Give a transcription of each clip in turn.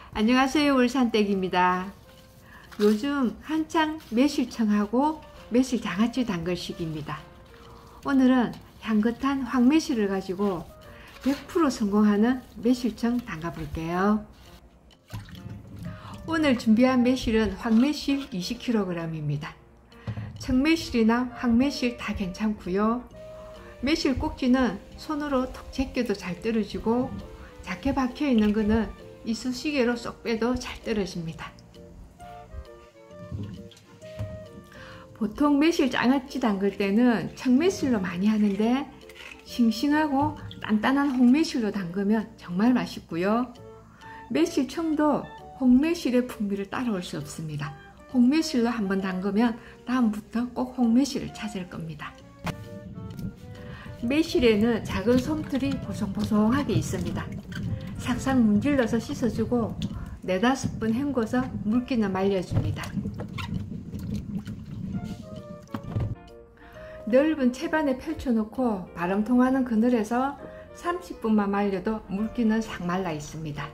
안녕하세요, 울산댁입니다. 요즘 한창 매실청하고 매실장아찌 담글 시기입니다. 오늘은 향긋한 황매실을 가지고 100% 성공하는 매실청 담가 볼게요. 오늘 준비한 매실은 황매실 20kg입니다. 청매실이나 황매실 다 괜찮고요. 매실 꼭지는 손으로 톡 제껴도 잘 떨어지고 작게 박혀 있는 거는 이쑤시개로 쏙 빼도 잘 떨어집니다. 보통 매실 장아찌 담글 때는 청매실로 많이 하는데 싱싱하고 단단한 홍매실로 담그면 정말 맛있고요. 매실청도 홍매실의 풍미를 따라올 수 없습니다. 홍매실로 한번 담그면 다음부터 꼭 홍매실을 찾을 겁니다. 매실에는 작은 솜털이 보송보송하게 있습니다. 삭삭 문질러서 씻어주고 4-5번 헹궈서 물기는 말려줍니다. 넓은 채반에 펼쳐놓고 바람 통하는 그늘에서 30분만 말려도 물기는 싹 말라 있습니다.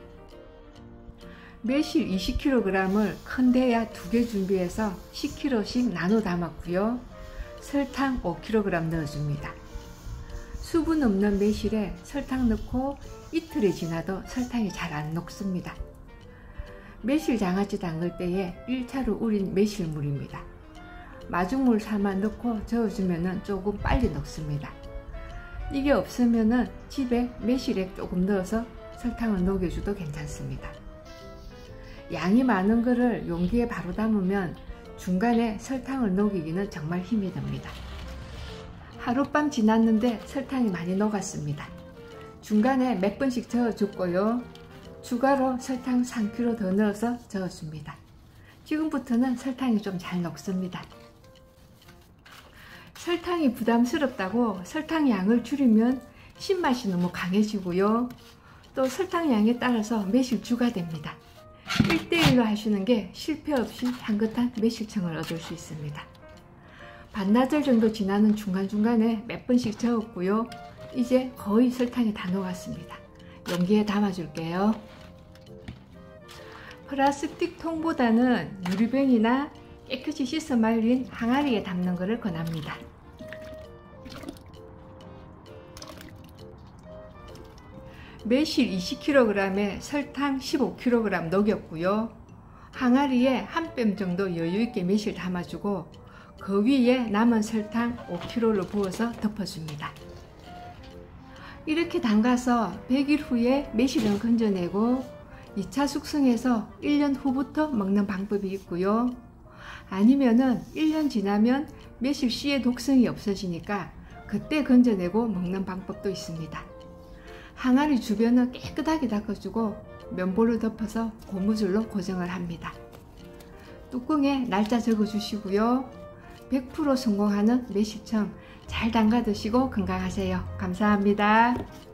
매실 20kg을 큰 대야 2개 준비해서 10kg씩 나눠 담았고요. 설탕 5kg 넣어줍니다. 수분 없는 매실에 설탕 넣고 이틀이 지나도 설탕이 잘 안 녹습니다. 매실 장아찌 담글 때에 1차로 우린 매실물입니다. 마중물 삶아 넣고 저어주면 조금 빨리 녹습니다. 이게 없으면 집에 매실액 조금 넣어서 설탕을 녹여줘도 괜찮습니다. 양이 많은 거를 용기에 바로 담으면 중간에 설탕을 녹이기는 정말 힘이 듭니다. 하룻밤 지났는데 설탕이 많이 녹았습니다. 중간에 몇 번씩 저어줬고요. 추가로 설탕 3kg 더 넣어서 저어줍니다. 지금부터는 설탕이 좀 잘 녹습니다. 설탕이 부담스럽다고 설탕 양을 줄이면 신맛이 너무 강해지고요. 또 설탕 양에 따라서 매실주가 됩니다. 1:1로 하시는 게 실패 없이 향긋한 매실청을 얻을 수 있습니다. 반나절 정도 지나는 중간중간에 몇 번씩 저었고요. 이제 거의 설탕이 다 녹았습니다. 용기에 담아줄게요. 플라스틱 통보다는 유리병이나 깨끗이 씻어 말린 항아리에 담는 것을 권합니다. 매실 20kg에 설탕 15kg 녹였고요. 항아리에 한 뼘 정도 여유있게 매실 담아주고 그 위에 남은 설탕 5kg를 부어서 덮어줍니다. 이렇게 담가서 100일 후에 매실은 건져내고 2차 숙성해서 1년 후부터 먹는 방법이 있고요. 아니면은 1년 지나면 매실 씨의 독성이 없어지니까 그때 건져내고 먹는 방법도 있습니다. 항아리 주변은 깨끗하게 닦아주고 면보를 덮어서 고무줄로 고정을 합니다. 뚜껑에 날짜 적어주시고요. 100% 성공하는 매실청 잘 담가 드시고 건강하세요. 감사합니다.